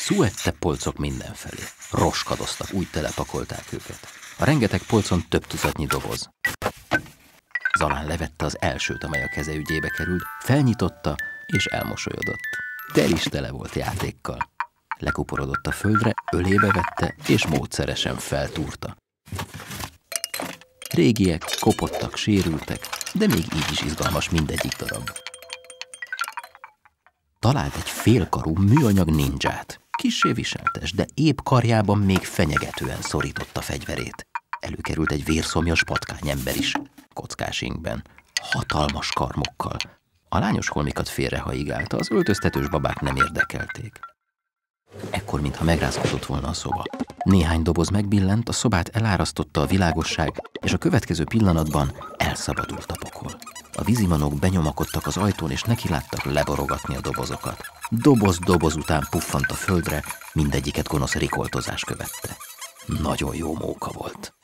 Szuette polcok mindenfelé. Roskadoztak, úgy telepakolták őket. A rengeteg polcon több tucatnyi doboz. Zalán levette az elsőt, amely a keze ügyébe került, felnyitotta és elmosolyodott. Tel is tele volt játékkal. Lekuporodott a földre, ölébe vette és módszeresen feltúrta. Régiek, kopottak, sérültek, de még így is izgalmas mindegyik darab. Talált egy félkarú műanyag ninját. Kissé viseltes, de épp karjában még fenyegetően szorította fegyverét. Előkerült egy vérszomjas patkányember is, kockás ingben, hatalmas karmokkal. A lányos holmikat félrehaigálta, az öltöztetős babák nem érdekelték. Ekkor, mintha megrázkodott volna a szoba. Néhány doboz megbillent, a szobát elárasztotta a világosság, és a következő pillanatban elszabadult a pokol. A vízimanók benyomakodtak az ajtón, és nekiláttak leborogatni a dobozokat. Doboz után puffant a földre, mindegyiket gonosz rikoltozás követte. Nagyon jó móka volt.